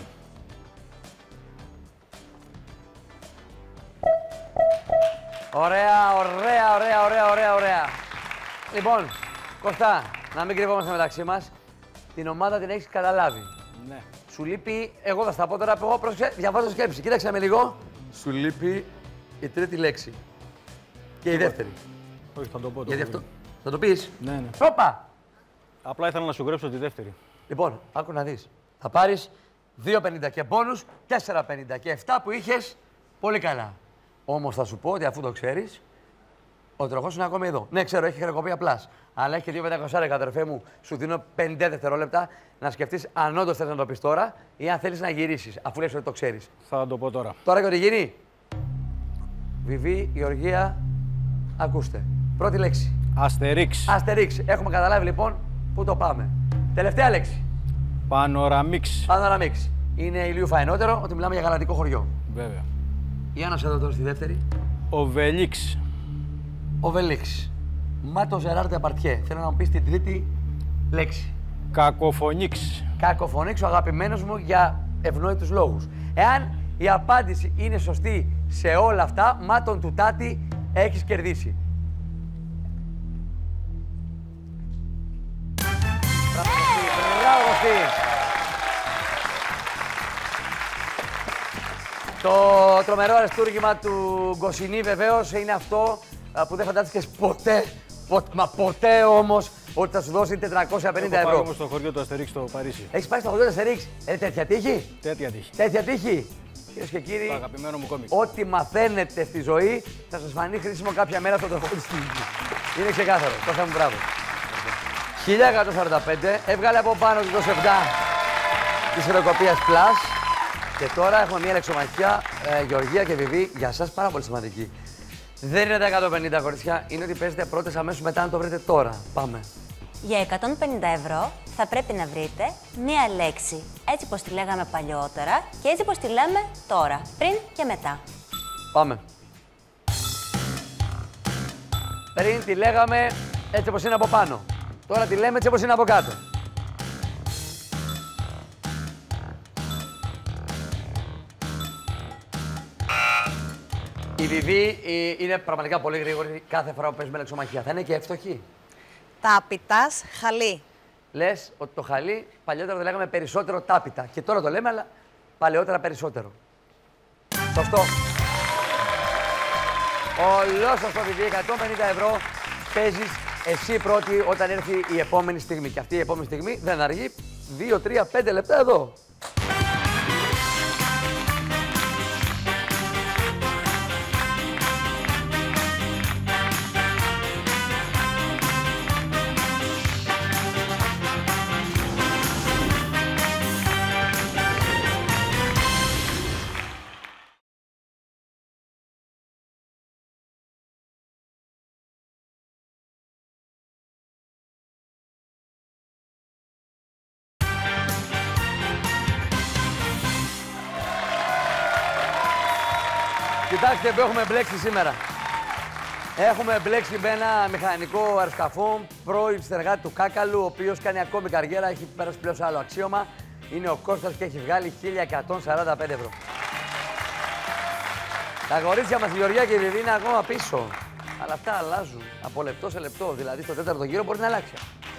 Ωραία, ωραία, ωραία, ωραία, ωραία, ωραία. Λοιπόν, Κωστά, να μην κρυβόμαστε μεταξύ μας. Την ομάδα την έχεις καταλάβει. Ναι. Σου λείπει, εγώ θα στα πω τώρα, εγώ πρόσεξε, διαβάζω σκέψη. Κοίταξε με λίγο. Σου λείπει η τρίτη λέξη. Και η δεύτερη. Όχι, θα το πω. Το Γιατί έχω αυτό. δει. Θα το πεις. Ναι, ναι. Όπα! Απλά ήθελα να σου γράψω τη δεύτερη. Λοιπόν, άκου να δεις. Θα πάρεις δύο πενήντα και μπόνους, τέσσερα πενήντα και επτά που είχες πολύ καλά. Όμως θα σου πω ότι αφού το ξέρεις, ο τροχός είναι ακόμη εδώ. Ναι, ξέρω, έχει χρεοκοπία πλάς. Αλλά έχει και δύο πεντακόσια, αδερφέ μου. Σου δίνω πέντε δευτερόλεπτα να σκεφτείς αν όντως θες να το πεις τώρα ή αν θέλεις να γυρίσεις, αφού λες ότι το ξέρεις. Θα το πω τώρα. Τώρα και ότι γίνει. Βιβί, Γεωργία, ακούστε. Πρώτη λέξη. Αστερίξ. Αστερίξ. Έχουμε καταλάβει λοιπόν πού το πάμε. Τελευταία λέξη. Πανοραμίξ. Πανοραμίξ. Είναι ηλίου φαϊνότερο ότι μιλάμε για γαλατικό χωριό. Βέβαια. Για να σε δω τώρα στη δεύτερη. Οβελίξ. Οβελίξ. Μάτο Ζεράρ Ντεπαρτιέ. Θέλω να μου πεις την τρίτη λέξη. Κακοφωνίξ. Κακοφωνίξ, ο αγαπημένος μου για ευνόητους λόγους. Εάν η απάντηση είναι σωστή σε όλα αυτά, μάτων του Τάτη έχεις κερδίσει. Μπράβο, Κωστή. Το τρομερό αριστούργημα του Γκοσινή βεβαίως είναι αυτό που δεν φαντάστηκες ποτέ, ποτέ, μα ποτέ όμως, ότι θα σου δώσει τετρακόσια πενήντα Έχω ευρώ. πάει όμως στο χωριό του Αστερίξ στο Παρίσι. Έχεις πάει στο χωριό του Αστερίξ. Ε, τέτοια τύχη. Τέτοια τύχη. Τέτοια τύχη. Κυρίες και κύριοι, Το αγαπημένο μου κόμικ. ό,τι μαθαίνετε στη ζωή θα σας φανεί χρήσιμο κάποια μέρα στο τροχό της τύχης. Είναι ξεκάθαρο. Το θα μου μπράβο. χίλια εκατόν σαράντα πέντε, έβγαλε από πάνω του είκοσι επτά της χρεοκοπίας Plus. Και τώρα έχουμε μια λεξομαχία, ε, Γεωργία και Βιβί, για σας πάρα πολύ σημαντική. Δεν είναι τα εκατόν πενήντα κορίτσια, είναι ότι παίζετε πρώτες αμέσως μετά να το βρείτε τώρα. Πάμε. Για εκατόν πενήντα ευρώ θα πρέπει να βρείτε μία λέξη, έτσι πως τη λέγαμε παλιότερα και έτσι πως τη λέμε τώρα, πριν και μετά. Πάμε. Πριν τη λέγαμε έτσι όπως είναι από πάνω. Τώρα τη λέμε έτσι όπως είναι από κάτω. Η Βιβί είναι πραγματικά πολύ γρήγορη κάθε φορά που παίζουμε λεξομαχία. Θα είναι και εύστοχη. Τάπητας, χαλί. Λες ότι το χαλί παλιότερα το λέγαμε περισσότερο τάπητα. Και τώρα το λέμε, αλλά παλαιότερα περισσότερο. Σωστό. Ολόσωστο, Βιβί, εκατόν πενήντα ευρώ παίζεις εσύ πρώτη όταν έρθει η επόμενη στιγμή. Και αυτή η επόμενη στιγμή δεν αργεί. δύο, τρία, πέντε λεπτά εδώ. Κοιτάξτε που έχουμε μπλέξει σήμερα. Έχουμε μπλέξει με ένα μηχανικό αεροσκαφό, πρώην συνεργάτη του Κάκαλου, ο οποίος κάνει ακόμη καριέρα, έχει πέρασει πλέον σε άλλο αξίωμα. Είναι ο Κώστας και έχει βγάλει χίλια εκατόν σαράντα πέντε ευρώ. Τα κορίτσια μας, η Γεωργία και η Βιβί, είναι ακόμα πίσω. Αλλά αυτά αλλάζουν από λεπτό σε λεπτό. Δηλαδή στο τέταρτο γύρο μπορεί να αλλάξει.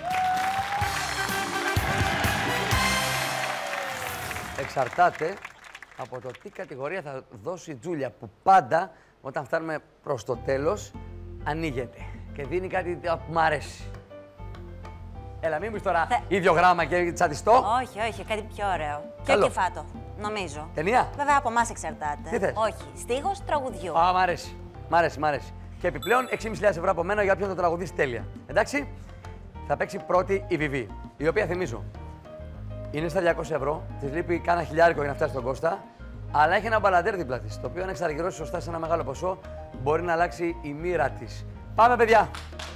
Εξαρτάται από το τι κατηγορία θα δώσει η Τζούλια, που πάντα όταν φτάνουμε προς το τέλος ανοίγεται και δίνει κάτι που μου αρέσει. Έλα, μην πεις τώρα Θε... ίδιο γράμμα και τσαντιστό. Όχι, όχι, κάτι πιο ωραίο. Καλό. Και κεφάτο, νομίζω. Ταινία. Βέβαια από εμάς εξαρτάται. Τι θες? Όχι, στίχος τραγουδιού. Α, μ' αρέσει. Μ' αρέσει, μ' αρέσει. Και επιπλέον έξι χιλιάδες πεντακόσια ευρώ από μένα για όποιον το τραγουδίσει τέλεια. Εντάξει. Θα παίξει πρώτη η Βιβί, η οποία θυμίζω είναι στα διακόσια ευρώ. Της λείπει κάνα χιλιάρικο για να φτάσει στον Κώστα. Αλλά έχει ένα μπαλαντέρ δίπλα της, το οποίο αν εξαργυρώσει σωστά σε ένα μεγάλο ποσό μπορεί να αλλάξει η μοίρα της. Πάμε, παιδιά!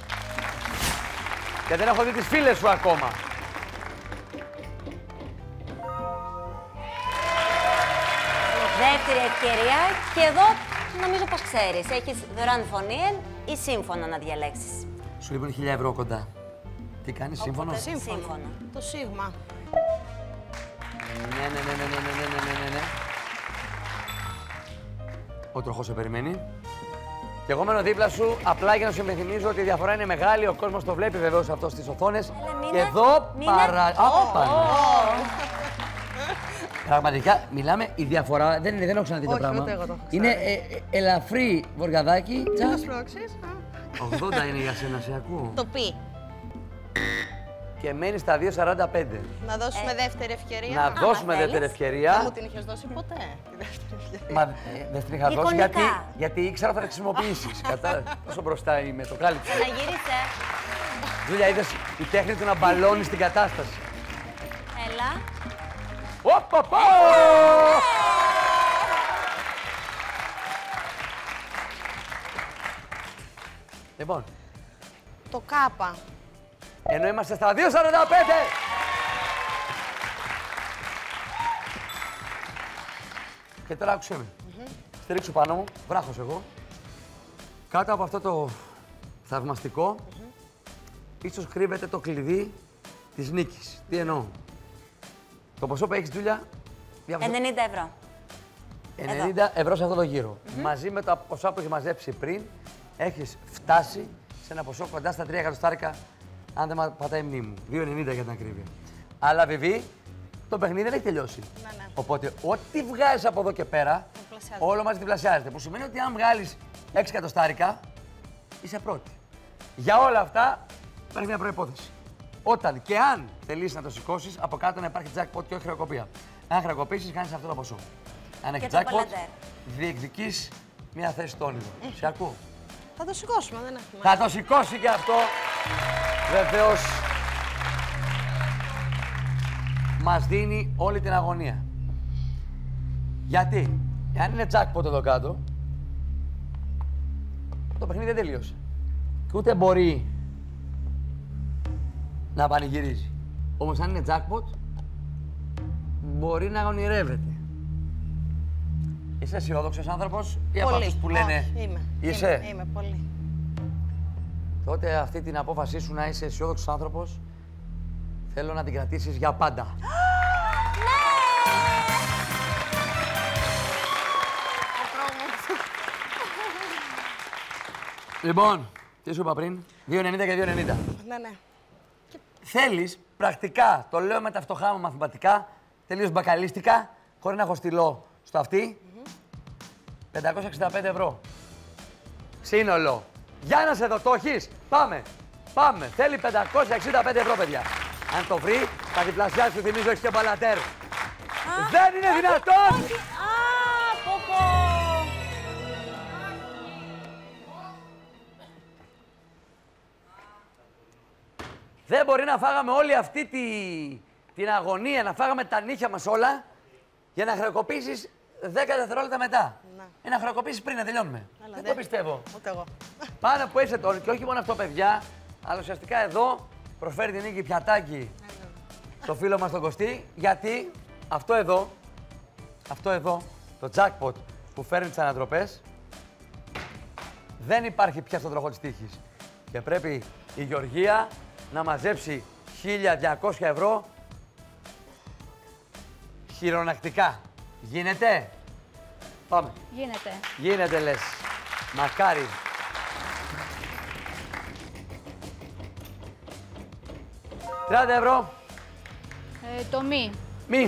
Και δεν έχω δει τις φίλες σου ακόμα. Δεύτερη ευκαιρία και εδώ νομίζω πως ξέρεις. Έχεις δωρεάν φωνή ή σύμφωνα να διαλέξεις. Σου λείπουν χίλια ευρώ κοντά. Τι κάνεις, σύμφωνο? Οπότε, σύμφωνο. Σύμφωνο. Το σίγμα. Ναι, ναι, ναι, ναι, ναι, ναι, ναι, ναι, ναι. Ο τροχός σε περιμένει. Και εγώ μένω δίπλα σου, απλά για να σου υπενθυμίζω ότι η διαφορά είναι μεγάλη. Ο κόσμος το βλέπει βεβαίως αυτό στις οθόνες. Έλα, Και εδώ μείνε. παρα... Άπα! Πραγματικά, μιλάμε, η διαφορά δεν είναι, δεν έχω ξαναδεί το Όχι, πράγμα. ούτε εγώ το έχω Είναι ξαναδεί. ε, ε, ελαφρύ βορειαδάκι. Τι Τσακ. να σπρώξεις. ογδόντα είναι για σένα, σε ακούω. Το πει. Και μένει στα δύο σαράντα πέντε. Να δώσουμε δεύτερη ευκαιρία. Να δώσουμε θέλεις. δεύτερη Δεν ευκαιρία. μου την είχες δώσει ποτέ. Τη δεύτερη ευκαιρία. Μα ε, δεν την είχα δώσει Εικονικά. γιατί, γιατί ήξερα ότι θα τα χρησιμοποιήσεις. Κατάλαβες πόσο μπροστά είμαι, το κάλυψα. Να γύρισε. Τζούλια, είδες η τέχνη του να μπαλώνει την κατάσταση. Έλα. Οπα, πα! Λοιπόν, Το κάπα. ενώ είμαστε στα δύο σαράντα πέντε. Και τώρα άκουσέ με. Στηρίξου πάνω μου, βράχος εγώ. Κάτω από αυτό το θαυμαστικό, ίσως κρύβεται το κλειδί της νίκης. Τι εννοώ. Το ποσό που έχεις, Τζούλια, διάβασα. ενενήντα ευρώ. ενενήντα ευρώ σε αυτό το γύρο. Μαζί με τα ποσά που έχεις μαζέψει πριν, έχεις φτάσει σε ένα ποσό κοντά στα τρία εκατοστάρικα, αν δεν μα πατάει η μνήμη μου. δύο ενενήντα για την ακρίβεια. Αλλά Βιβί, το παιχνίδι δεν έχει τελειώσει. Ναι, ναι. Οπότε, ό,τι βγάζεις από εδώ και πέρα, Διπλασιάζεται. όλο μαζί διπλασιάζεται. Που σημαίνει ότι αν βγάλεις έξι εκατοστάρικα, είσαι πρώτη. Για όλα αυτά, υπάρχει μια προϋπόθεση. Όταν και αν θελήσεις να το σηκώσεις, από κάτω να υπάρχει jackpot και όχι χρεοκοπία. Αν χρεοκοπήσεις, κάνεις αυτό το ποσό. Αν έχει το jackpot, παλαντέρ. διεκδικείς μια θέση στο όνειρο. Σε ακούω. Θα το σηκώσουμε, δεν έχουμε. Θα το σηκώσει και αυτό. Βεβαίως, μας δίνει όλη την αγωνία. Γιατί, εάν είναι jackpot εδώ κάτω, το παιχνίδι δεν τελείωσε. Και ούτε μπορεί να πανηγυρίζει. Όμως αν είναι jackpot, μπορεί να ονειρεύεται. Είσαι αισιόδοξος άνθρωπος ή από Πολύ. αυτούς που λένε Όχι, είμαι. είσαι? Είμαι, είμαι πολύ. Τότε αυτή την απόφασή σου να είσαι αισιόδοξος άνθρωπος, θέλω να την κρατήσεις για πάντα. Λοιπόν, τι σου είπα πριν, δύο ενενήντα και δύο ενενήντα. Ναι, ναι. Θέλεις πρακτικά, το λέω με τα φτωχά μου μαθηματικά, τελείως μπακαλίστικα, χωρίς να έχω στυλό στο αυτί, πεντακόσια εξήντα πέντε ευρώ. Σύνολο. Για να σε δω, το έχεις. Πάμε. Πάμε. Θέλει πεντακόσια εξήντα πέντε ευρώ, παιδιά. Αν το βρει, θα διπλασιάσει, του θυμίζω, έχει και μπαλατέρ. Δεν είναι δυνατόν! Α, πω πω. Δεν μπορεί να φάγαμε όλη αυτή τη, την αγωνία, να φάγαμε τα νύχια μας όλα, για να χρεοκοπήσεις δέκα δευτερόλεπτα μετά. Ναι. Ή να χρεοκοπήσεις πριν να τελειώνουμε. Αλλά δεν δεν- το πιστεύω. Ούτε εγώ. Πάνω που είσαι τώρα, και όχι μόνο αυτό, παιδιά, αλλά ουσιαστικά εδώ προσφέρει την νίκη πιατάκι στο φίλο μας τον Κωστή, γιατί αυτό εδώ, αυτό εδώ, το jackpot που φέρνει τις ανατροπές, δεν υπάρχει πια στον τροχό της τύχης. Και πρέπει η Γεωργία να μαζέψει χίλια διακόσια ευρώ χειρονακτικά. Γίνεται? Πάμε. Γίνεται. Γίνεται, λες. Μακάρι. τριάντα ευρώ. Ε, το μη. Μη.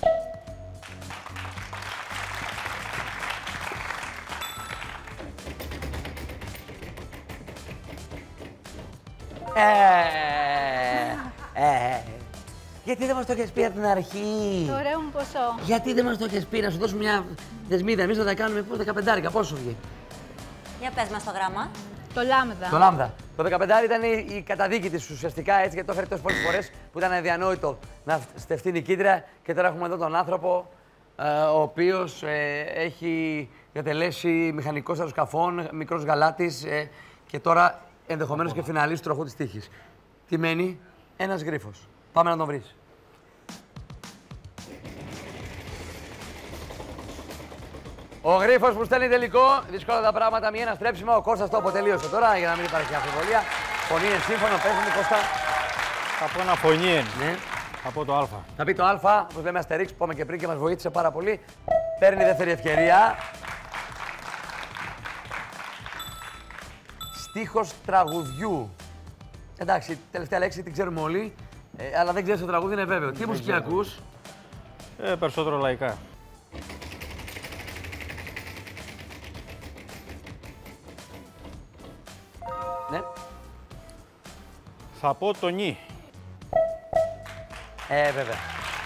Ε, ε, γιατί δεν μας το έχεις πει από την αρχή. Το ωραίο μου ποσό. Γιατί δεν μας το έχεις πει, να σου δώσουμε μια δεσμίδα. Εμείς θα τα κάνουμε πώς δεκαπεντάρικα, πόσο βγει. Για πες μας το γράμμα. Το λάμδα. Το λάμδα. Το δεκαπεντάρι ήταν η, η καταδίκη της ουσιαστικά έτσι, γιατί το έφερε τόσες πολλές φορές που ήταν αδιανόητο να στεφτεί νικήτρια. Και τώρα έχουμε εδώ τον άνθρωπο ε, ο οποίος ε, έχει διατελέσει μηχανικός αεροσκαφών, μικρός γαλάτης ε, και τώρα ενδεχομένως και φιναλίστ του τροχού της τύχης. Τι μένει, ένας γρίφος. Πάμε να τον βρεις. Ο γρίφος που στέλνει τελικό, δύσκολα τα πράγματα, μία ένα στρέψιμο. Ο Κώστας το αποτελείωσε τώρα για να μην υπάρχει αμφιβολία. Φωνή είναι σύμφωνο, πες μου Κώστα. Θα πω ένα φωνήεν. Ναι. Θα πω το Α. Θα πει το Α, όπως λέμε Αστερίξ, που είπαμε και πριν και μας βοήθησε πάρα πολύ. Παίρνει δεύτερη ευκαιρία. Στίχος τραγουδιού. Εντάξει, η τελευταία λέξη την ξέρουμε όλοι, ε, αλλά δεν ξέρεις το τραγούδι, είναι βέβαιο. Τι μουσική ακούς? Ε, περισσότερο λαϊκά. Ναι. Θα πω το νι. Ε, βέβαια.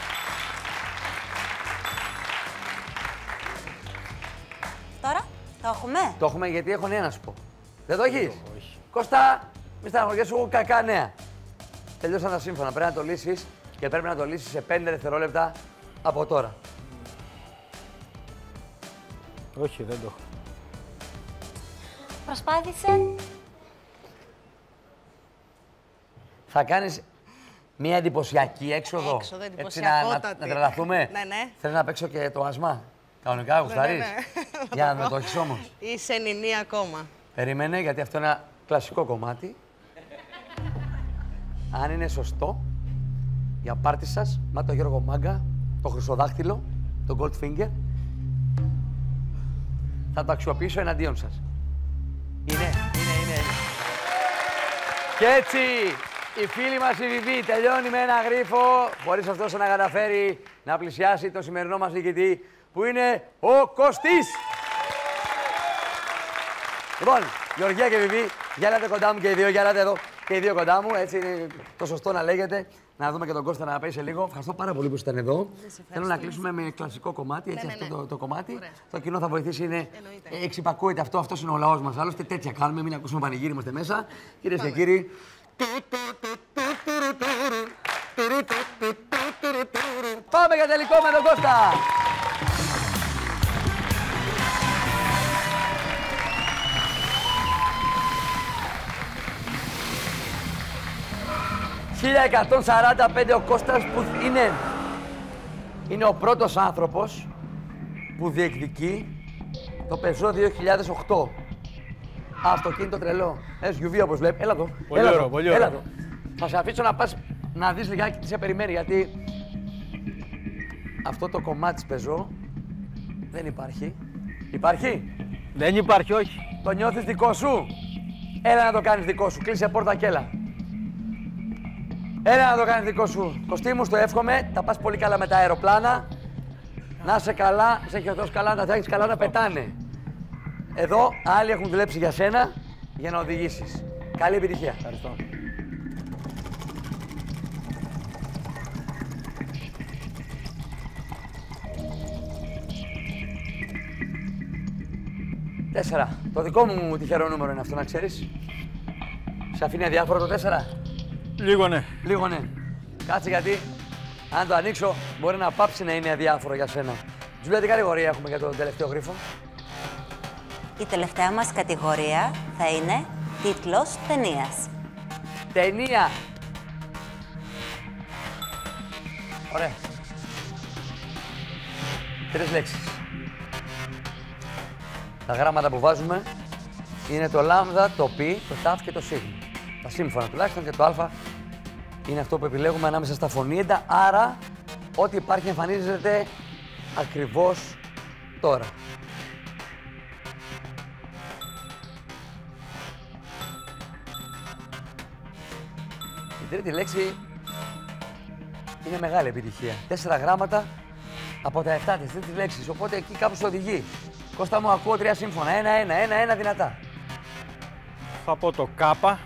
Τώρα, το έχουμε. Το έχουμε γιατί έχω νέα να σου πω. Δεν το έχεις? Όχι. Κώστα, μη στεναχωριέσαι, έχω κακά νέα. Τελειώσαν τα σύμφωνα. Πρέπει να το λύσεις και πρέπει να το λύσεις σε πέντε δευτερόλεπτα από τώρα. Όχι, δεν το έχω. Προσπάθησε. Θα κάνεις μια εντυπωσιακή έξοδο. Έξοδο, Έτσι να, να, εντυπωσιακότατη. να τρελαθούμε. Ναι, ναι. Θέλεις να παίξω και το άσμα. Κανονικά, γουστάρεις. ναι. Για να με το έχεις όμως. Είσαι νηνή ακόμα. Περίμενε, γιατί αυτό είναι ένα κλασικό κομμάτι. Αν είναι σωστό, για πάρτι σας, μα το Γιώργο Μάγκα, το χρυσοδάχτυλο, το Goldfinger, θα το αξιοποιήσω εναντίον σας. Είναι, είναι, είναι, είναι. Και έτσι, η φίλη μας η Βιβί τελειώνει με ένα γρίφο, χωρίς ωστόσο να καταφέρει να πλησιάσει το σημερινό μας νικητή, που είναι ο Κωστής. Λοιπόν, Γεωργία και Βιβί, γέλατε κοντά μου και οι δύο, γέλατε εδώ και οι δύο κοντά μου. Έτσι είναι το σωστό να λέγεται. Να δούμε και τον Κώστα να πέσει λίγο. Ευχαριστώ πάρα πολύ που ήσασταν εδώ. Θέλω να κλείσουμε με κλασικό κομμάτι. Έτσι, Ναι, ναι, αυτό ναι. το, το κομμάτι. Ωραία. Το κοινό θα βοηθήσει. Είναι Εννοείται. ε, εξυπακούεται αυτό. Αυτό είναι ο λαός μας. Άλλωστε τέτοια κάνουμε. Μην ακούσουμε πανηγύρι, είμαστε μέσα. Κυρίες και κύριοι. Πάμε για τελικό με τον Κώστα. χίλια εκατόν σαράντα πέντε ο Κώστας που είναι, είναι ο πρώτος άνθρωπος που διεκδικεί το Peugeot δύο χιλιάδες οκτώ. Αυτοκίνητο τρελό. ες γιου βι όπως βλέπει. Έλα εδώ. Πολύ έλα ωραίο, εδώ, πολύ έλα ωραίο. εδώ. Θα σε αφήσω να πας να δεις λιγάκι τι σε περιμένει, γιατί αυτό το κομμάτι της Peugeot δεν υπάρχει. Υπάρχει. Δεν υπάρχει, όχι. Το νιώθεις δικό σου. Έλα να το κάνεις δικό σου. Κλείσε πόρτα και έλα. Έλα να το κάνεις δικό σου. Κωστή μου, στο εύχομαι. Τα πας πολύ καλά με τα αεροπλάνα. Να είσαι καλά, σε έχει ο Θεός καλά, να τα έχεις καλά να πετάνε. Εδώ άλλοι έχουν δουλέψει για σένα για να οδηγήσεις. Καλή επιτυχία. Ευχαριστώ. Τέσσερα. Το δικό μου τυχερό νούμερο είναι αυτό, να ξέρεις. Σε αφήνει αδιάφορο το τέσσερα. Λίγο ναι. Λίγο ναι. Κάτσε γιατί αν το ανοίξω μπορεί να πάψει να είναι αδιάφορο για σένα. Τζούλια, τι κατηγορία έχουμε για τον τελευταίο γρίφο? Η τελευταία μας κατηγορία θα είναι τίτλος ταινίας. Ταινία. Ωραία. Τρεις λέξεις. Τα γράμματα που βάζουμε είναι το λάμδα, το πι, το ταφ και το σίγμα. Τα σύμφωνα τουλάχιστον, και το α είναι αυτό που επιλέγουμε ανάμεσα στα φωνήεντα, άρα ό,τι υπάρχει εμφανίζεται ακριβώς τώρα. τρίτη λέξη είναι μεγάλη επιτυχία. Τέσσερα γράμματα από τα εφτά της τρίτης λέξης, οπότε εκεί κάπου σε οδηγεί. Κώστα μου, ακούω τρία σύμφωνα. Ένα, ένα, ένα, ένα δυνατά. Θα πω το κάπα,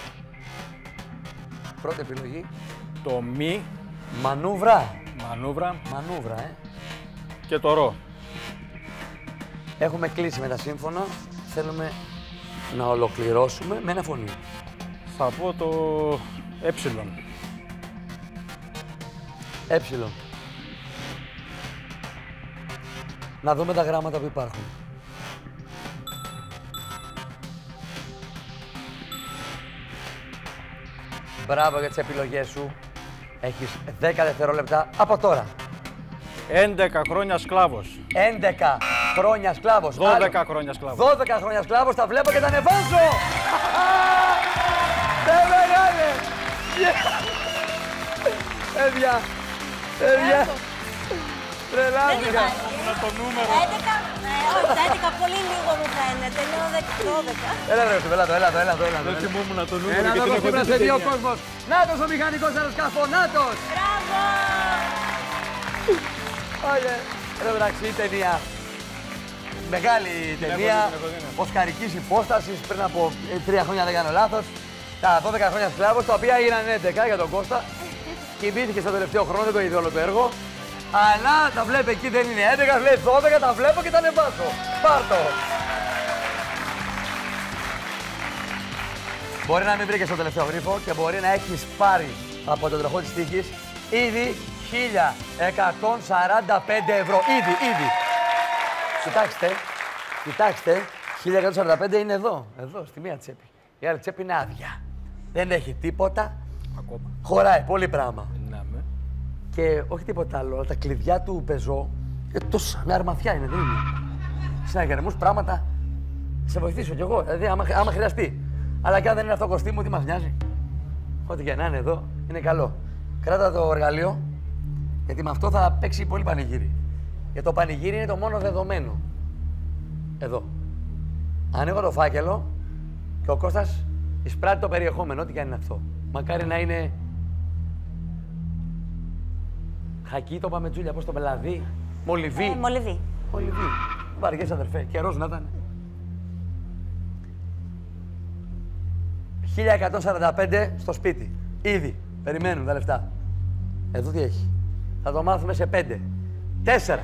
Πρώτη επιλογή. το μη, Μανούβρα. μανούβρα Μανούβρα, ε. και το ρο. Έχουμε κλείσει με τα σύμφωνα. Θέλουμε να ολοκληρώσουμε με ένα φωνή. Θα πω το έψιλον. Έψιλον. Να δούμε τα γράμματα που υπάρχουν. Μπράβο για τις επιλογές σου. Έχεις δέκα δευτερόλεπτα από τώρα. έντεκα χρόνια σκλάβος. έντεκα χρόνια σκλάβος. δώδεκα Άλλο. χρόνια σκλάβος. δώδεκα χρόνια σκλάβος, τα βλέπω και τα ανεβάζω! Ε, μεγάλε! Παιδιά, παιδιά, τρελάθηκα. Το νούμερο. έντεκα, ναι, όχι, τα έντεκα πολύ λίγο μου φαίνεται. Λέω δώδεκα. Έλα ρε, έλα το, έλα το, έλα το, έλα το. Δεν θυμόμουν το νούμερο Έλα και εδώ την πως έχω ήμουν δει σε στην δύο ταινία. κόσμος. Νάτος ο μηχανικός αεροσκάφο, Νάτος! Μπράβο! Ωραία. Ρε εντάξει, η ταινία. Μεγάλη ταινία δει, την έχω δει, ναι. οσκαρικής υπόστασης πριν από ε, τρία χρόνια, δεν κάνω λάθος. Τα δώδεκα χρόνια σκλάβος, τα οποία έγιναν έντεκα για τον Κώστα. Κοιμήθηκε στο τελευταίο χρόνο, δεν το είδε όλο το έργο. Αλλά τα βλέπει εκεί, δεν είναι έντεκα, λέει δώδεκα, τα βλέπω και τα ανεβάζω. Πάρτο. Μπορεί να μην βρήκε στο τελευταίο γρίφο και μπορεί να έχεις πάρει από τον τροχό της τύχης ήδη χίλια εκατόν σαράντα πέντε ευρώ. Ήδη, ήδη. Κοιτάξτε, κοιτάξτε, χίλια εκατόν σαράντα πέντε είναι εδώ, εδώ, στη μία τσέπη. Η άλλη τσέπη είναι άδεια. Δεν έχει τίποτα. Ακόμα. Χωράει πολύ πράγμα. Να με. Και όχι τίποτα άλλο, αλλά τα κλειδιά του πεζό ε, τόσα, με αρμαθιά είναι, δεν είναι. Συναγερμούς, πράγματα. Σε βοηθήσω κι εγώ, δηλαδή άμα, άμα χρειαστεί. Αλλά και αν δεν είναι αυτό κοστίμου, τι μας νοιάζει. Ό,τι και να είναι εδώ, είναι καλό. Κράτα το εργαλείο, γιατί με αυτό θα παίξει πολύ πανηγύρι. Γιατί το πανηγύρι είναι το μόνο δεδομένο. Εδώ. Ανοίγω το φάκελο και ο Κώστας εισπράττει το περιεχόμενο, ό,τι και αν είναι αυτό. Μακάρι να είναι. Χακί, το είπαμε Τζούλια, πώς το πελαδί. Μολυβί. Ε, Μολυβί. Μολυβί. Βαριές αδερφέ, καιρός να ήταν. χίλια εκατόν σαράντα πέντε στο σπίτι. Ήδη. Περιμένουν τα λεφτά. Εδώ τι έχει. Θα το μάθουμε σε πέντε. Τέσσερα.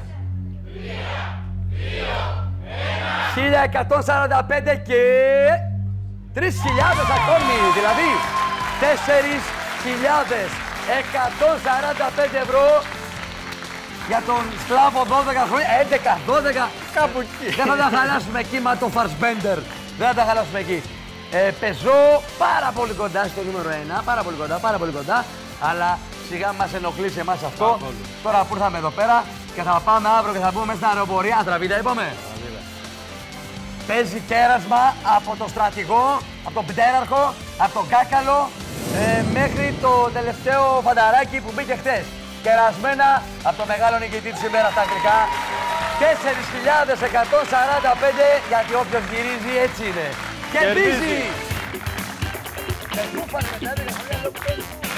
χίλια εκατόν σαράντα πέντε και τρεις χιλιάδες ακόμη. Δηλαδή τέσσερις χιλιάδες εκατόν σαράντα πέντε ευρώ για τον σκλάβο δώδεκα χρόνια. έντεκα, δώδεκα. Κάπου εκεί. Δεν θα τα χαλάσουμε εκεί, μα το Farsbender. Δεν θα τα χαλάσουμε εκεί. Ε, πεζό πάρα πολύ κοντά στο νούμερο ένα, πάρα πολύ κοντά, πάρα πολύ κοντά. Αλλά σιγά μας ενοχλεί σε εμάς αυτό. Καθόλου. Τώρα που ήρθαμε εδώ πέρα και θα πάμε αύριο και θα μπούμε μέσα στην αεροπορία. Ατραβίδα είπαμε. Παίζει κέρασμα από το στρατηγό, από τον πτέραρχο, από τον κάκαλο ε, μέχρι το τελευταίο φανταράκι που μπήκε χτες. Κερασμένα από το μεγάλο νικητή της ημέρας στα αγγλικά. τέσσερις χιλιάδες εκατόν σαράντα πέντε, γιατί όποιος γυρίζει έτσι είναι. Κερδίζει! Κερδίζει.